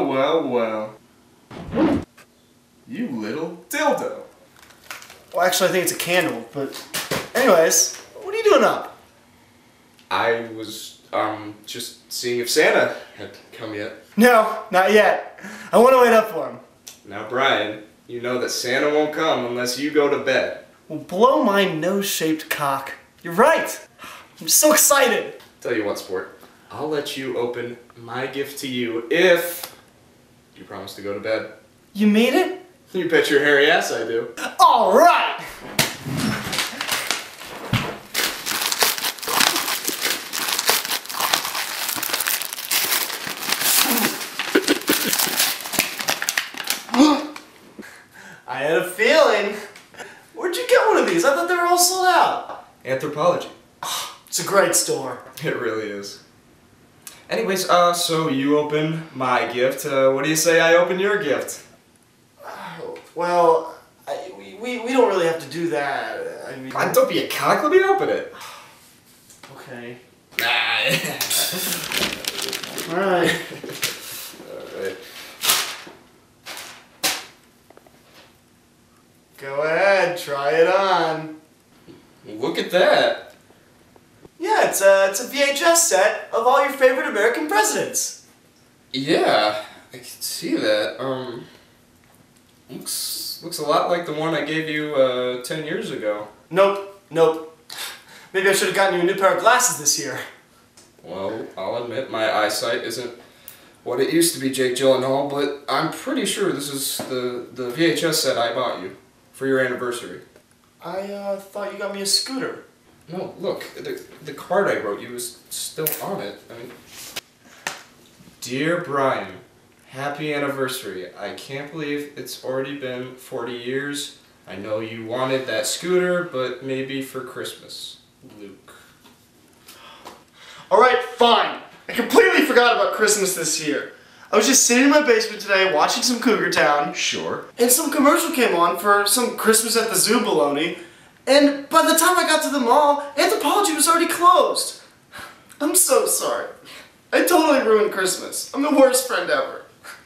Well, well, well. You little dildo. Well, actually, I think it's a candle, but anyways, what are you doing up? I was, just seeing if Santa had come yet. No, not yet. I want to wait up for him. Now, Brian, you know that Santa won't come unless you go to bed. Well, blow my nose-shaped cock. You're right. I'm so excited. Tell you what, sport. I'll let you open my gift to you if you promise to go to bed. You mean it? You bet your hairy ass I do. All right. I had a feeling. Where'd you get one of these? I thought they were all sold out. Anthropology. It's a great store. It really is. Anyways, so you open my gift. What do you say I open your gift? Well, we don't really have to do that. I mean... God, don't be a cock. Let me open it. Okay. Nah. Alright. Alright. Go ahead, try it on. Look at that. Yeah, it's a VHS set of all your favorite American presidents. Yeah, I can see that. Looks a lot like the one I gave you 10 years ago. Nope. Maybe I should have gotten you a new pair of glasses this year. Well, I'll admit my eyesight isn't what it used to be, Jake Gyllenhaal, but I'm pretty sure this is the VHS set I bought you for your anniversary. I thought you got me a scooter. No, look, the card I wrote you is still on it. I mean, Dear Brian, happy anniversary. I can't believe it's already been 40 years. I know you wanted that scooter, but maybe for Christmas. Luke. Alright, fine. I completely forgot about Christmas this year. I was just sitting in my basement today watching some Cougar Town. Sure. And some commercial came on for some Christmas at the Zoo baloney. And by the time I got to the mall, Anthropology was already closed. I'm so sorry. I totally ruined Christmas. I'm the worst friend ever.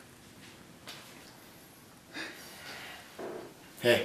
Hey.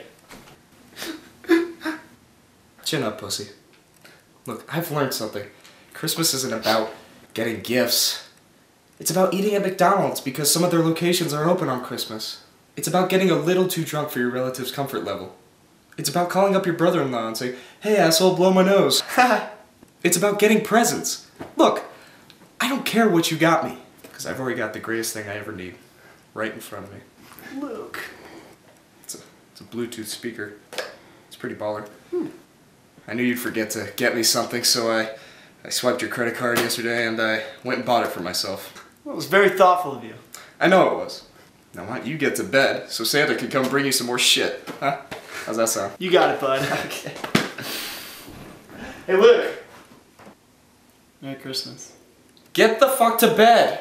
Chin up, pussy. Look, I've learned something. Christmas isn't about getting gifts. It's about eating at McDonald's because some of their locations are open on Christmas. It's about getting a little too drunk for your relative's comfort level. It's about calling up your brother-in-law and saying, "Hey asshole, blow my nose." It's about getting presents. Look, I don't care what you got me, because I've already got the greatest thing I ever need right in front of me. Luke. It's a Bluetooth speaker. It's pretty baller. I knew you'd forget to get me something, so I swiped your credit card yesterday and I went and bought it for myself. Well, it was very thoughtful of you. I know it was. Now why don't you get to bed so Santa can come bring you some more shit, huh? How's that sound? You got it, bud. Okay. Hey, Luke. Merry Christmas. Get the fuck to bed!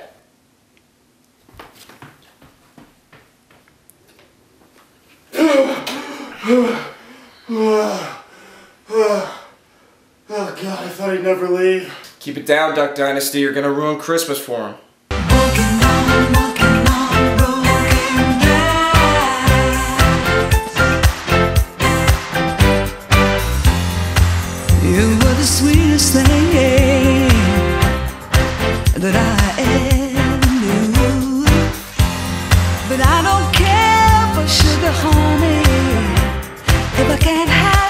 Oh God, I thought he'd never leave. Keep it down, Duck Dynasty. You're gonna ruin Christmas for him. You were the sweetest thing that I ever knew. But I don't care for sugar, honey, if I can't have